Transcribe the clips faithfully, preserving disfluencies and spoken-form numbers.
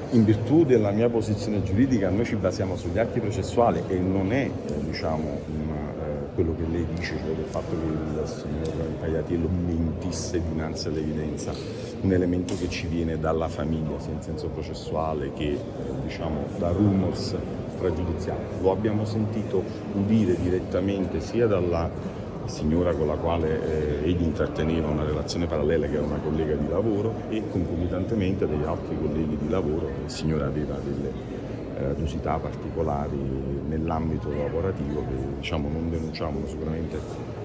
In virtù della mia posizione giuridica noi ci basiamo sugli atti processuali e non è eh, diciamo, una, eh, quello che lei dice, cioè del fatto che il signor Pagliatiello mentisse dinanzi all'evidenza, un elemento che ci viene dalla famiglia, sia in senso processuale che eh, diciamo, da rumors stragiudiziali. Lo abbiamo sentito udire direttamente sia dalla signora con la quale eh, egli intratteneva una relazione parallela, che era una collega di lavoro, e concomitantemente degli altri colleghi di lavoro. Il signore aveva delle eh, curiosità particolari nell'ambito lavorativo che diciamo, non denunciavano sicuramente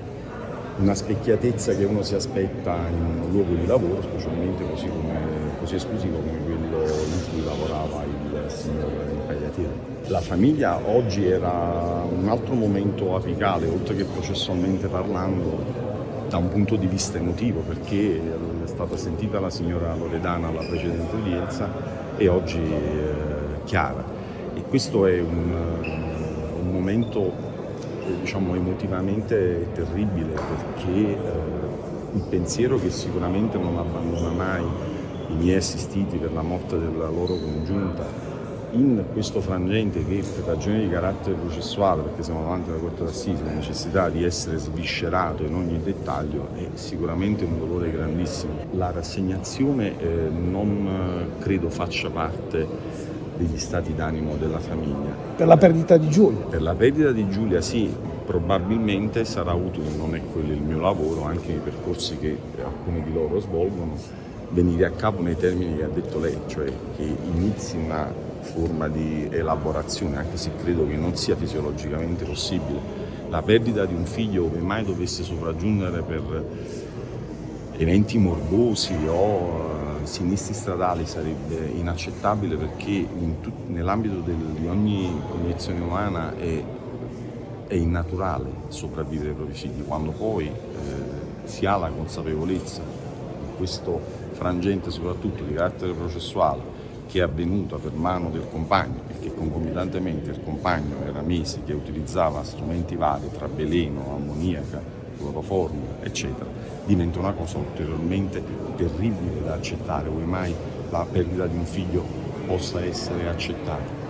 una specchiatezza che uno si aspetta in un luogo di lavoro, specialmente così, come, così esclusivo come quello in cui lavorava il signor Pagliatiello. La famiglia oggi era un altro momento apicale, oltre che processualmente parlando, da un punto di vista emotivo, perché è stata sentita la signora Loredana alla precedente udienza e oggi eh, Chiara. E questo è un, un momento eh, diciamo emotivamente terribile, perché eh, il pensiero che sicuramente non abbandona mai i miei assistiti per la morte della loro congiunta, in questo frangente che per ragioni di carattere processuale, perché siamo davanti alla Corte d'Assise, la necessità di essere sviscerato in ogni dettaglio è sicuramente un dolore grandissimo. La rassegnazione eh, non credo faccia parte degli stati d'animo della famiglia. Per la perdita di Giulia? Per la perdita di Giulia sì, probabilmente sarà utile, non è quello il mio lavoro, anche nei percorsi che alcuni di loro svolgono, venire a capo nei termini che ha detto lei, cioè che inizi una forma di elaborazione, anche se credo che non sia fisiologicamente possibile. La perdita di un figlio, ove mai dovesse sopraggiungere per eventi morbosi o uh, sinistri stradali, sarebbe inaccettabile, perché nell'ambito di ogni condizione umana è, è innaturale sopravvivere ai propri figli. Quando poi eh, si ha la consapevolezza in questo frangente, soprattutto di carattere processuale, che è avvenuta per mano del compagno e che concomitantemente il compagno era mesi che utilizzava strumenti vari tra veleno, ammoniaca, cloroformio, eccetera, diventa una cosa ulteriormente terribile da accettare, ove mai la perdita di un figlio possa essere accettata.